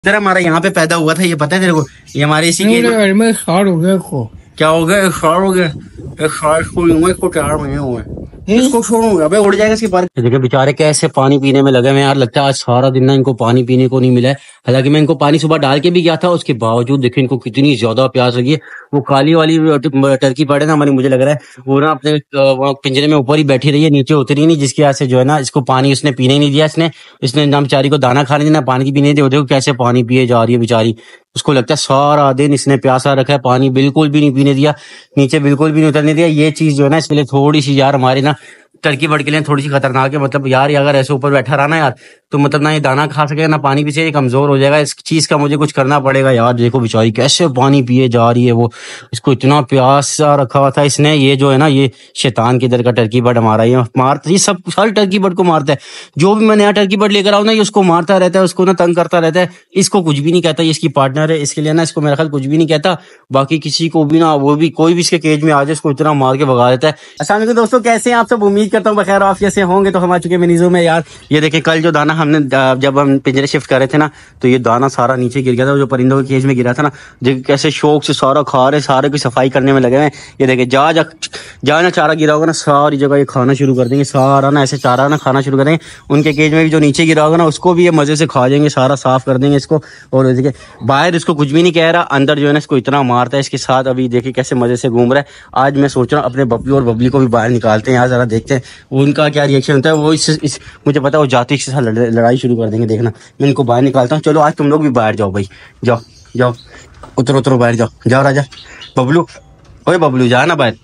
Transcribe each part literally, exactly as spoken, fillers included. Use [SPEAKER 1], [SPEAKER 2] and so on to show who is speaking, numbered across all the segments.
[SPEAKER 1] तेरा हमारा यहाँ पे पैदा हुआ था, ये पता है तेरे को? ये हमारे इसी के
[SPEAKER 2] घर में खार हो गया इसको।
[SPEAKER 1] क्या हो गया? खार हो गया। खार को इसको चार महीने हुए, इसको छोड़ूंगा अबे उड़ जाएगा इसके पर। देखिए बेचारे कैसे पानी पीने में लगे हुए यार। लगता है आज सारा दिन ना इनको पानी पीने को नहीं मिला है। हालांकि मैं इनको पानी सुबह डाल के भी गया था, उसके बावजूद देखिए इनको कितनी ज्यादा प्यास लगी है। वो काली वाली टर्की बर्ड है ना हमारी, मुझे लग रहा है वो ना अपने पिंजरे में ऊपर ही बैठी रही है, नीचे उतरी नहीं, जिसकी वजह से जो है ना इसको पानी उसने पीने ही नहीं दिया। इसने इसने ना बेचारी को दाना खाने देना, पानी की पीने दिया। देखो कैसे पानी पिए जा रही है बेचारी। उसको लगता है सारा दिन इसने प्यासा रखा है, पानी बिल्कुल भी नहीं पीने दिया, नीचे बिल्कुल भी नहीं उतरने दिया। ये चीज जो है ना इसके लिए थोड़ी सी यार हमारे ना टर्की बर्ड के लिए थोड़ी सी खतरनाक है। मतलब यार अगर ऐसे ऊपर बैठा रहा ना यार, तो मतलब ना ये दाना खा सकेगा ना पानी पी सके, कमजोर हो जाएगा। इस चीज का मुझे कुछ करना पड़ेगा यार। देखो बेचारी कैसे पानी पिए जा रही है। वो इसको इतना प्यासा रखा हुआ था इसने। ये जो है ना ये शैतान की इधर का टर्की बर्ड हमारा, ये मारता, ये सब हर टर्की बर्ड को मारता है। जो भी मैं नया टर्की बर्ड लेकर आऊँ ना, ये उसको मारता रहता है, उसको ना तंग करता रहता है। इसको कुछ भी नहीं कहता, ये इसकी पार्टनर है, इसके लिए ना इसको मेरा ख्याल कुछ भी नहीं कहता। बाकी किसी को भी ना, वो भी कोई भी इसके केज में आ जाए उसको इतना मार के भगा देता है। अस्सलाम वालेकुम दोस्तों, कैसे हैं आप सब? उम्मीद करता हूँ बखैर आप जैसे होंगे। तो हम आ चुके हैं मिनीजो में यार। ये देखिए कल जो दाना हमने जब हम पिंजरे शिफ्ट कर रहे थे ना, तो ये दाना सारा नीचे गिर गया था, जो परिंदों के केज में गिरा था ना। देखिए कैसे शौक से सारा खा रहे, सारे की सफाई करने में लगे हुए हैं। ये देखिए जा जा जहाँ ना चारा गिरा होगा ना, सारी जगह ये खाना शुरू कर देंगे। सारा ना ऐसे चारा ना खाना शुरू कर देंगे। उनके केज में भी जो नीचे गिरा होगा ना, उसको भी ये मजे से खा जाएंगे, सारा साफ कर देंगे इसको। और देखिए बाहर इसको कुछ भी नहीं कह रहा, अंदर जो है ना इसको इतना मारता है इसके साथ। अभी देखिए कैसे मजे से घूम रहा है। आज मैं सोच रहा हूँ अपने बब्लू और बबली को भी बाहर निकालते हैं यार, जरा देखते हैं उनका क्या रिएक्शन होता है। वो इस, इस मुझे पता है वो जाति के साथ लड़ाई शुरू कर देंगे। देखना मैं इनको बाहर निकालता हूँ। चलो आज तुम लोग भी बाहर जाओ भाई, जाओ जाओ, उतरो उतरो बाहर जाओ, जाओ राजा। बबलू, ओए बबलू जा ना बाहर।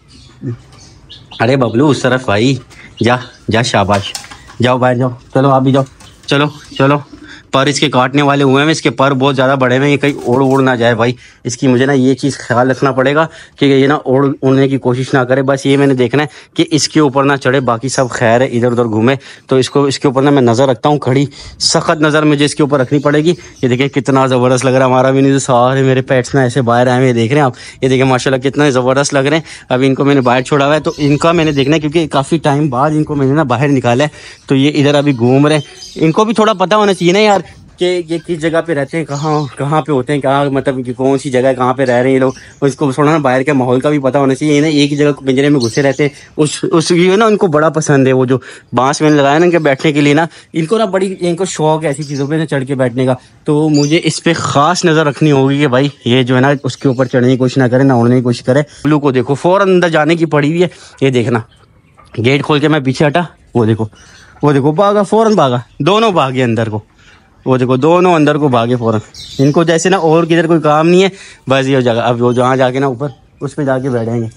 [SPEAKER 1] अरे बबलू उस तरफ भाई, जा जा, शाबाश, जाओ बाहर जाओ। चलो आप भी जाओ, चलो चलो। पर इसके काटने वाले हुए हैं, इसके पर बहुत ज़्यादा बड़े हैं, ये कहीं उड़ उड़ ना जाए भाई। इसकी मुझे ना ये चीज़ ख्याल रखना पड़ेगा कि ये ना उड़ उड़ने की कोशिश ना करे। बस ये मैंने देखना है कि इसके ऊपर ना चढ़े, बाकी सब खैर है, इधर उधर घूमे। तो इसको इसके ऊपर ना मैं नज़र रखता हूँ, खड़ी सख्त नज़र मुझे इसके ऊपर रखनी पड़ेगी। ये देखिए कितना ज़बरदस्त लग रहा है हमारा भी। नहीं सारे मेरे पेट्स ना ऐसे बाहर आए हुए देख रहे हैं आप। ये देखिए माशाल्लाह कितना ज़बरदस्त लग रहे हैं। अभी इनको मैंने बाहर छोड़ा हुआ है, तो इनका मैंने देखना है, क्योंकि काफ़ी टाइम बाद इनको मैंने ना बाहर निकाला है। तो ये इधर अभी घूम रहे हैं। इनको भी थोड़ा पता होना चाहिए ना यार कि ये किस जगह पे रहते हैं, कहाँ कहाँ पे होते हैं, कहाँ मतलब कि कौन सी जगह कहाँ पे रह रहे हैं ये लोग। और इसको थोड़ा ना बाहर के माहौल का भी पता होना चाहिए। ये ना एक ही जगह पिंजरे में घुसे रहते हैं। उस उस ये ना उनको बड़ा पसंद है वो जो बांस मैंने लगाया ना इनके बैठने के लिए ना, इनको ना बड़ी इनको शौक है ऐसी चीज़ों पे ना चढ़ के बैठने का। तो मुझे इस पर खास नज़र रखनी होगी कि भाई ये जो है ना उसके ऊपर चढ़ने की कोशिश ना करे, ना उड़ने की कोशिश करे। ब्लू को देखो फौरन अंदर जाने की पड़ी हुई है। ये देखना गेट खोल के मैं पीछे हटा, वो देखो वो देखो भागा, फौरन भागा, दोनों भागे अंदर को। वो देखो दोनों अंदर को भागे फौरन। इनको जैसे ना और किधर कोई काम नहीं है, बस ये जगह अब वो जहाँ जाके ना ऊपर उस पर जाके बैठेंगे।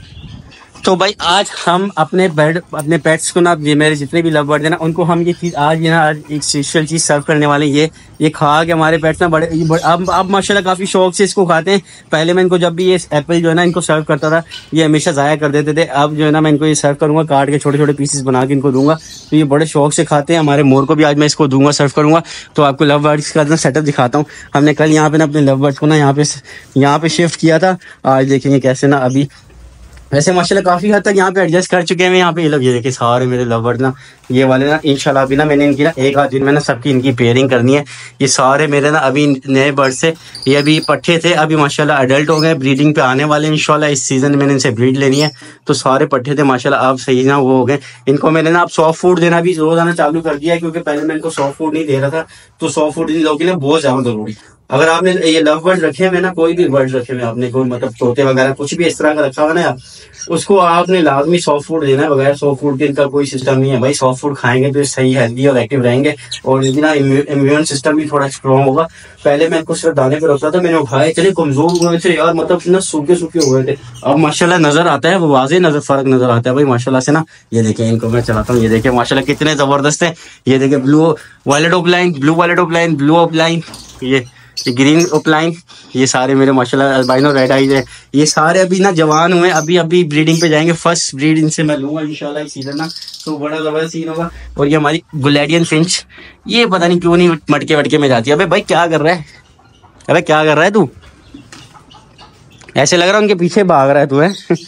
[SPEAKER 1] तो भाई आज हम अपने बेड अपने पेट्स को ना, ये मेरे जितने भी लव बर्ड है ना, उनको हम ये चीज़ आज ये ना आज एक स्पेशल चीज़ सर्व करने वाले हैं। ये ये खा के हमारे पेट्स ना बड़े, बड़े अब अब माशाल्लाह काफ़ी शौक से इसको खाते हैं। पहले मैं इनको जब भी ये एप्पल जो है ना इनको सर्व करता था, ये हमेशा ज़ाया कर देते थे। अब जो है ना मैं इनको ये सर्व करूँगा, काट के छोटे छोटे पीसेस बना के इनको दूंगा, तो ये बड़े शौक से खाते हैं। हमारे मोर को भी आज मैं इसको दूंगा, सर्व करूँगा। तो आपको लव बर्ड्स का ना सेटअप दिखाता हूँ। हमने कल यहाँ पे ना अपने लव बर्ड्स को ना यहाँ पे यहाँ पे शिफ्ट किया था। आज देखेंगे कैसे ना, अभी वैसे माशाल्लाह काफ़ी हद तक यहाँ पे एडजस्ट कर चुके हैं यहाँ पे। ये लोग ये देखिए सारे मेरे लव बर्ड ना, ये वाले ना इंशाल्लाह अभी ना मैंने इनकी ना एक आध दिन में ना सबकी इनकी पेयरिंग करनी है। ये सारे मेरे ना अभी नए बर्ड से, ये अभी पट्ठे थे, अभी माशाल्लाह अडल्ट हो गए, ब्रीडिंग पे आने वाले इंशाल्लाह। इस सीज़न में मैंने इनसे ब्रीड लेनी है। तो सारे पट्ठे थे माशाल्लाह, अब सही ना वो हो गए। इनको मैंने ना अब सॉफ्ट फूड देना भी रोज़ाना चालू कर दिया है, क्योंकि पहले मैं इनको सॉफ्ट फूड नहीं दे रहा था। तो सॉफ्ट फूड इन लोगों के लिए बहुत ज़्यादा जरूरी। अगर आपने ये लव बर्ड रखे हुए ना, कोई भी बर्ड रखे हुए आपने, कोई मतलब तोते वगैरह कुछ भी इस तरह का रखा हुआ ना यार, उसको आपने लाजमी सॉफ्ट फूड देना है। बगैर सॉफ्ट फूड के इनका कोई सिस्टम नहीं है भाई। सॉफ्ट फूड खाएंगे तो सही हेल्दी और एक्टिव रहेंगे, और इनकी ना इम्यून सिस्टम भी थोड़ा स्ट्रॉन्ग होगा। पहले मैं इनको सिर्फ दाने पे रखता था, मैंने उठाए चले कमजोर हुए थे यार, मतलब ना सूखे सूखे हुए थे। अब माशाल्लाह नजर आता है, वो वाजे नजर फर्क नजर आता है भाई माशाल्लाह से ना। ये देखें इनको मैं चलाता हूँ, ये देखें माशाल्लाह कितने जबरदस्त है। ये देखें blue violet offline, blue violet offline, blue offline, ये ग्रीन ओपलाइन, ये सारे मेरे माशाल्लाह अल्बाइनो रेड आइज है। ये सारे अभी ना जवान हुए, अभी अभी ब्रीडिंग पे जाएंगे। फर्स्ट ब्रीड इनसे मैं लूंगा इंशाल्लाह इस सीजन ना, तो बड़ा जबरदस्त सीन होगा। और ये हमारी गुलेडियन फिंच, ये पता नहीं क्यों नहीं मटके वटके में जाती है। अबे भाई क्या कर रहा है, अरे क्या कर रहा है तू? ऐसे लग रहा है उनके पीछे भाग रहा है तू है।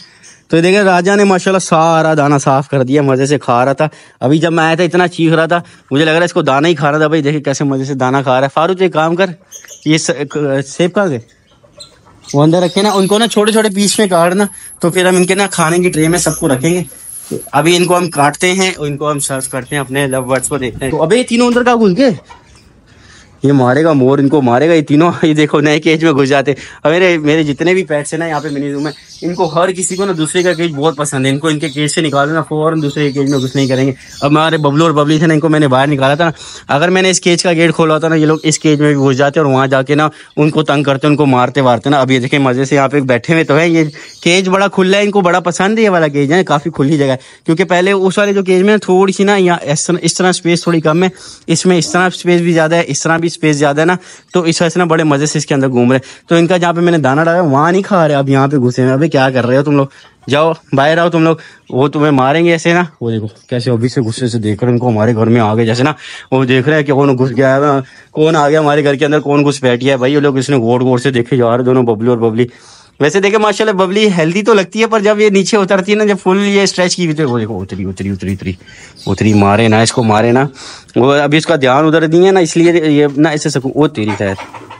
[SPEAKER 1] तो देखिए राजा ने माशाल्लाह सारा दाना साफ कर दिया, मजे से खा रहा था। अभी जब मैं आया था इतना चीख रहा था, मुझे लग रहा है इसको दाना ही खा रहा था। भाई देखिए कैसे मजे से दाना खा रहा है। फारूक एक काम कर, ये सेब कहाँ गए, वो अंदर रखे ना, उनको ना छोटे छोटे पीस में काटना, तो फिर हम इनके ना खाने की ट्रे में सबको रखेंगे। तो अभी इनको हम काटते हैं और इनको हम सर्व करते हैं अपने लव बर्ड्स को देखते हैं। तो अबे ये तीनों अंदर का घुस गए, ये मारेगा मोर, इनको मारेगा ये तीनों। ये देखो नए केज में घुस जाते। अब मेरे मेरे जितने भी पेट्स हैं ना यहाँ पे मिनी जू में, इनको हर किसी को ना दूसरे का केज बहुत पसंद है। इनको इनके केज से निकालो ना फौरन दूसरे के केज में घुस नहीं करेंगे। अब हमारे बबलू और बबली थे ना, इनको मैंने बाहर निकाला था ना, अगर मैंने इस केज का गेट खोला होता ना, ये लोग इस केज में भी घुस जाते और वहाँ जाके ना उनको तंग करते, उनको मारते वारते ना। अब ये देखें मजे से यहाँ पे बैठे हुए तो है। ये केज बड़ा खुला है, इनको बड़ा पसंद है ये वाला केज है, काफी खुली जगह है। क्योंकि पहले उस वाले जो केज में थोड़ी सी ना यहाँ इस तरह स्पेस थोड़ी कम है, इसमें इस तरह स्पेस भी ज्यादा है, इस तरह भी स्पेस ज्यादा है ना, तो इस वजह से ना बड़े मजे से इसके अंदर घूम रहे। तो इनका जहाँ पे मैंने दाना डाला वहां नहीं खा रहे, अब यहाँ पे घुसे हैं। अबे क्या कर रहे हो तुम लोग, जाओ बाहर आओ तुम लोग, वो तुम्हें मारेंगे ऐसे ना। वो देखो कैसे अभी से गुस्से से देख रहे हैं इनको, हमारे घर में आ गए जैसे ना, वो देख रहे हैं कि कौन घुस गया है, कौन आ गया हमारे घर के अंदर, कौन घुस बैठ गया है। भाई ये लोग इसने गौर गौर से देखे जा रहे दोनों, बबली और बबली। वैसे देखे माशाल्लाह बबली हेल्दी तो लगती है, पर जब ये नीचे उतरती है ना, जब फुल ये स्ट्रेच की हुई, तो वो देखो उतरी उतरी उतरी उतरी उतरी मारे ना इसको, मारे ना। वो अभी इसका ध्यान उधर दिए ना, इसलिए ये ना ऐसे सकूँ। वो तेरी खैर,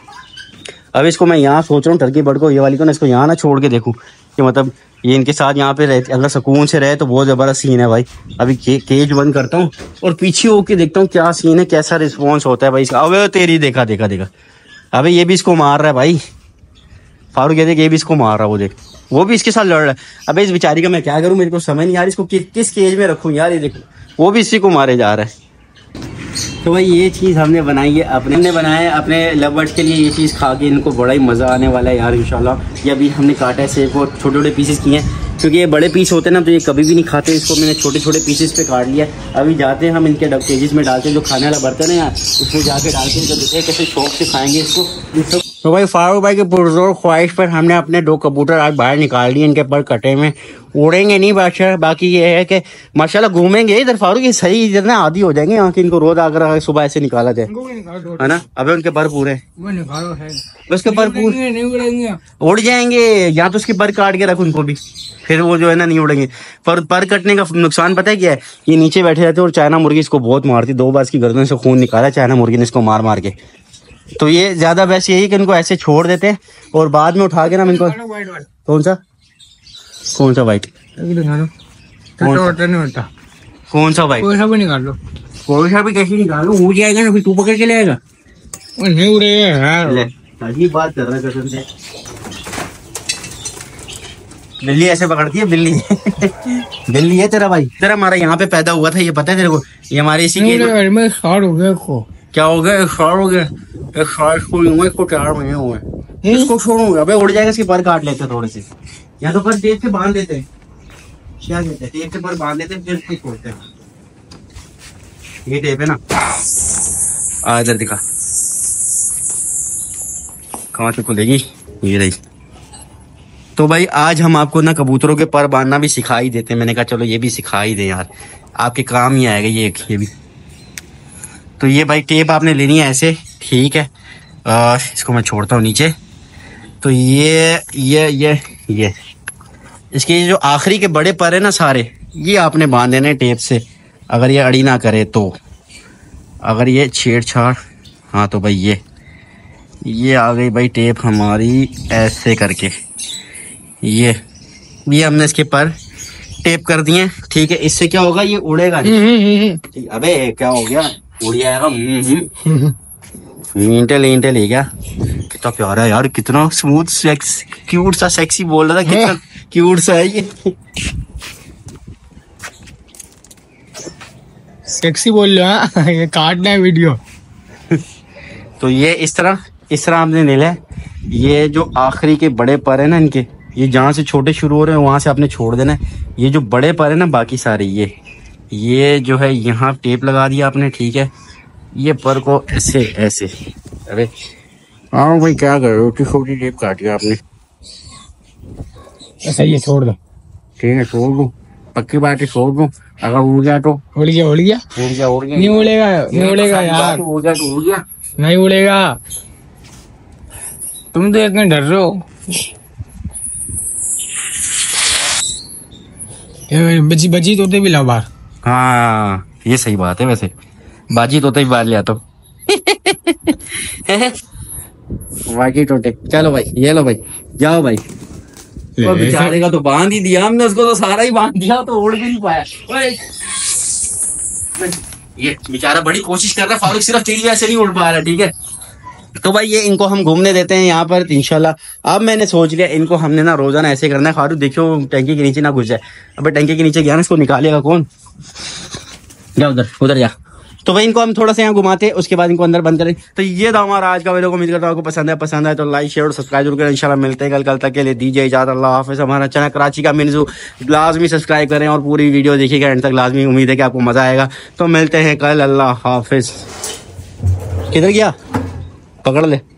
[SPEAKER 1] अब इसको मैं यहाँ सोच रहा हूँ टर्की बर्ड को, ये वाली को ना, इसको यहाँ ना छोड़ के देखूँ कि मतलब ये इनके साथ यहाँ पे रहते, अगर सुकून से रहे तो बहुत ज़बरदस्त सीन है भाई। अभी के, केज बंद करता हूँ और पीछे होके देखता हूँ क्या सीन है, कैसा रिस्पॉन्स होता है भाई इसका। अबे तेरी देखा देखा देखा, अबे ये भी इसको मार रहा है भाई। फारूक ये देख, ये भी इसको मार रहा है, वो देख, वो भी इसके साथ लड़ रहा है। अबे इस बेचारी का मैं क्या करूँ, मेरे को समझ नहीं यार, इसको कि, किस केज में रखूँ यार। ये देखो वो भी इसी को मारे जा रहा है। तो भाई ये चीज़ हमने बनाई है, अपने हमने बनाया है अपने लव बर्ड्स के लिए। ये चीज़ खा के इनको बड़ा ही मज़ा आने वाला है यार इंशाल्लाह। ये अभी हमने काटा है सेब और छोटे छोटे पीसेस किए हैं, क्योंकि ये बड़े पीस होते हैं ना तो ये कभी भी नहीं खाते। इसको मैंने छोटे छोटे पीसेस पे काट लिया। अभी जाते हैं हम इनके डब केजेस में डालते हैं, जो खाने वाला बर्तन है यार उसमें जाके डालते हैं, तो देखते हैं कैसे शौक से खाएंगे इसको। तो भाई फारूक भाई के पुरजोर ख्वाहिश पर हमने अपने दो कबूतर आज बाहर निकाल दिए, इनके पर कटे में उड़ेंगे नहीं बादशाह। बाकी ये है कि माशाल्लाह घूमेंगे इधर। फारूक ये सही इधर ना आदि हो जाएंगे यहाँ के, इनको रोज आकर सुबह ऐसे निकाला जाए है ना। अबे उनके पर पूरे उसके पर पूरे उड़ जाएंगे, या तो उसके पर काट के रख उनको भी, फिर वो जो है ना नहीं उड़ेंगे। पर पर कटने का नुकसान पता है क्या है, ये नीचे बैठे रहते हैं और चाइना मुर्गी इसको बहुत मारती। दो बार इसकी गर्दन से खून निकाला चाइना मुर्गी ने इसको मार मार के। तो ये ज्यादा बेस्ट यही कि इनको ऐसे छोड़ देते हैं और बाद में उठा के ना इनको। कौन सा कौन सा वाइट कौन सा वाइट, कोई सा भी निकाल लो, कोई सा भी कैसे निकाल लो, उड़ जाएगा ना, फिर तू पकड़ के लाएगा। नहीं उड़ेगा, अजीब बात कर रहा है कसम से। बिल्ली ऐसे पकड़ती है, बिल्ली बिल्ली है तेरा भाई, तेरा हमारा यहाँ पे पैदा हुआ था, ये पता है तेरे को। ये हमारे इसी के में शॉर्ट हो गया। इसको क्या हो गया, एक शॉर्ट हो गया, एक शॉर्ट को इसको चार महीने हुए, इसको छोड़ूंगा। अबे उड़ जाएगा, इसके पर काट लेते थोड़े से, या तो पर टेप से बांध देते हैं, क्या कहते हैं, टेप से पर बांध देते हैं फिर इसको छोड़ते हैं। ये टेप है ना, आ इधर दिखा कहाँ से खुलेगी, ये रही। तो भाई आज हम आपको ना कबूतरों के पर बांधना भी सिखा ही देते हैं। मैंने कहा चलो ये भी सिखा ही दें यार, आपके काम ही आएगा ये ये भी। तो ये भाई टेप आपने लेनी है ऐसे, ठीक है। आ, इसको मैं छोड़ता हूँ नीचे। तो ये ये ये ये इसके जो आखिरी के बड़े पर है ना सारे, ये आपने बांध देने टेप से, अगर ये अड़ी ना करे तो। अगर ये छेड़छाड़, हाँ तो भाई ये ये आ गई भाई टेप हमारी ऐसे करके। ये ये हमने इसके पर टेप कर दिए, ठीक है। इससे क्या होगा, ये उड़ेगा नहीं। अबे क्या हो गया, उड़ जाएगा। इंटेल इंटेल है क्या, कितना प्यारा है यार, कितना स्मूथ सेक्स क्यूट सा सेक्सी बोल रहा था, कितना क्यूट सा है ये।
[SPEAKER 2] सेक्सी बोल रहा है, ये काटना है वीडियो।
[SPEAKER 1] तो ये इस तरह इस तरह आपने ले लिया। ये जो आखिरी के बड़े पर है ना इनके, ये जहाँ से छोटे शुरू हो रहे हैं वहां से आपने छोड़ देना है। ये जो बड़े पर है ना बाकी सारे, ये ये जो है यहाँ टेप लगा दिया आपने, ठीक है। ये पर को ऐसे ऐसे, अरे हाँ भाई क्या कर रहे हो, छोटी टेप काटी आपने,
[SPEAKER 2] ऐसा ये छोड़ दो,
[SPEAKER 1] ठीक है छोड़ दो, पक्की बात है छोड़ दो। अगर उड़ गया तो
[SPEAKER 2] उड़ गया उड़ गया
[SPEAKER 1] उड़ गया उड़ गया
[SPEAKER 2] नहीं उड़ेगा नहीं उड़ेगा यार,
[SPEAKER 1] उड़ गया तो उड़ गया,
[SPEAKER 2] नहीं उड़ेगा। तुम तो इतने डर रहे हो। ये बजी बजी तोते भी लाओ बाहर।
[SPEAKER 1] हाँ ये सही बात है, वैसे बाजी तोते भी बाहर लिया तो बाकी टोटे। चलो भाई ये लो भाई, जाओ भाई। तो बेचारे का तो बांध ही दिया हमने, उसको तो सारा ही बांध दिया, तो उड़ भी नहीं पाया। ओए, ये बेचारा बड़ी कोशिश कर रहा है, फारूक सिर्फ तेरी वैसे नहीं उड़ पा रहा, ठीक है। तो भाई ये इनको हम घूमने देते हैं यहाँ पर इंशाल्लाह। अब मैंने सोच लिया इनको हमने ना रोजाना ऐसे करना है। फारूक देखियो टंकी के नीचे ना घुस जाए। अब टंकी के नीचे गया ना, इसको निकालेगा कौन? जा उधर, उधर जा। तो भाई इनको हम थोड़ा सा यहाँ घुमाते हैं, उसके बाद इनको अंदर बंद करें। तो ये था हमारा आज का वीडियो। उम्मीद करता हूँ आपको पसंद है। पसंद है तो लाइक शेयर और सब्सक्राइब जरूर करें। इंशाल्लाह मिलते हैं कल कल तक के लिए दीजिए इजाजत। अल्लाह हाफिज़। हमारा चैनल कराची का मिन्जू लाजमी सब्सक्राइब करें और पूरी वीडियो देखिएगा एंड तक लाजमी। उम्मीद है कि आपको मजा आएगा। तो मिलते हैं कल। अल्लाह हाफिज़। किधर गया? पकड़ ले।